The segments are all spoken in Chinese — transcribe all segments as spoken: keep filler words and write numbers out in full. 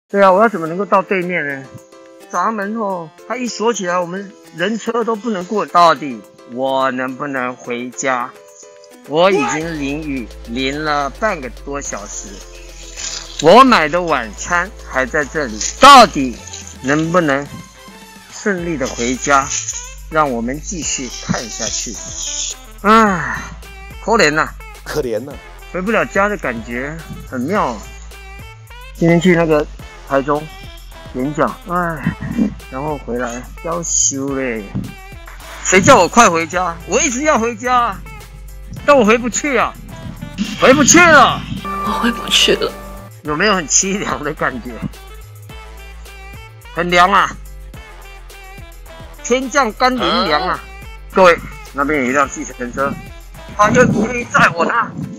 对啊，我要怎么能够到对面呢？闸门哦，它一锁起来，我们人车都不能过。到底我能不能回家？我已经淋雨淋了半个多小时，我买的晚餐还在这里，到底能不能顺利的回家？让我们继续看下去。唉，可怜呐、啊， 可怜呐、啊， 回不了家的感觉很妙、啊。今天去那个台中演讲，唉，然后回来要修嘞。谁叫我快回家？我一直要回家，但我回不去啊，回不去了， 我回不去了。 有没有很凄凉的感觉？很凉啊，天降甘霖凉啊！各位，那边有一辆计程车，他就故意载我呢。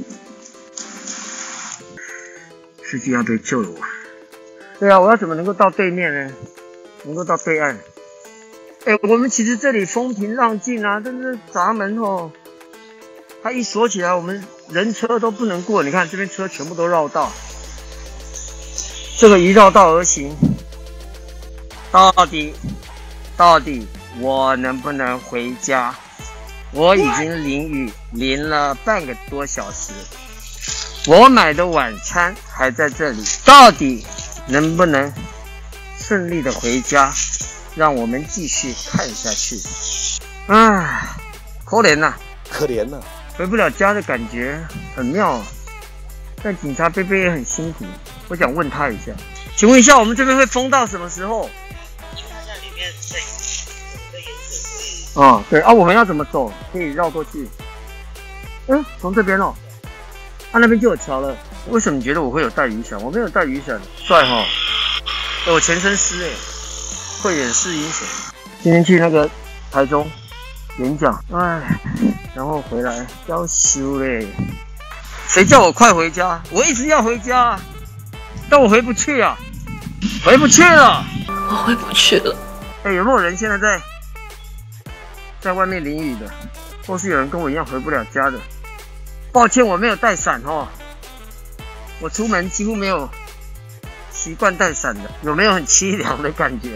司机要被救了我。对啊，我要怎么能够到对面呢？能够到对岸？哎，我们其实这里风平浪静啊，但是闸门哦，它一锁起来，我们人车都不能过。你看这边车全部都绕道，这个一绕道而行，到底到底我能不能回家？我已经淋雨淋了半个多小时。我买的晚餐还在这里，到底能不能顺利的回家？让我们继续看下去。唉，可怜呐、啊， 可怜呐、啊， 回不了家的感觉很妙、啊。但警察贝贝也很辛苦，我想问他一下，请问一下，我们这边会封到什么时候？ 因为它在里面在有的颜色，所以哦，对啊，我们要怎么走？可以绕过去。嗯，从这边哦。啊，那边就有桥了。为什么你觉得我会有带雨伞？我没有带雨伞，帅哈、哦！我全身湿哎，会演示英雄。今天去那个台中演讲，唉，然后回来要修嘞。谁叫我快回家？我一直要回家，但我回不去啊，回不去了， 我回不去了。 哎，有没有人现在在在外面淋雨的，或是有人跟我一样回不了家的？抱歉，我没有带伞哦。我出门几乎没有习惯带伞的，有没有很凄凉的感觉？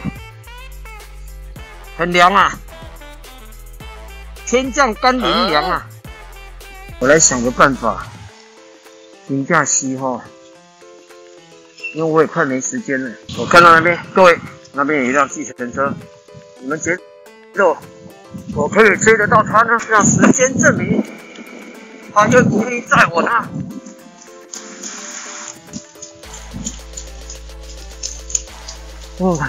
很凉啊，天降甘霖凉啊！我来想个办法，凌驾西哈，因为我也快没时间了。我看到那边，各位，那边有一辆计程车，你们节奏，我可以追得到他呢，让时间证明。他就故意载我呢。哦，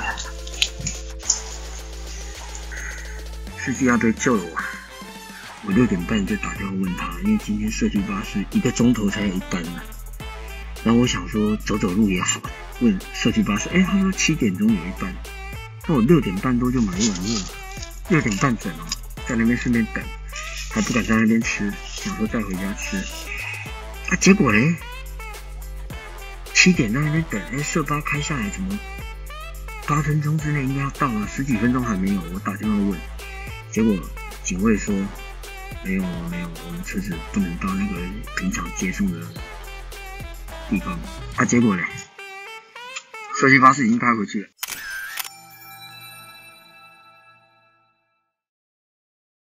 司机要被救了我。我六点半就打电话问他，因为今天社区巴士一个钟头才有一班呢。然后我想说走走路也好，问社区巴士，哎，他说七点钟有一班。那我六点半多就买一碗面，六点半整哦，在那边顺便等。还不敢在那边吃，想说再回家吃。啊，结果嘞，七点在那边等，哎，社巴开下来，怎么八分钟之内应该要到了，十几分钟还没有。我打电话问，结果警卫说没有没有，我们车子不能到那个平常接送的地方。啊，结果嘞，社区巴士已经开回去了。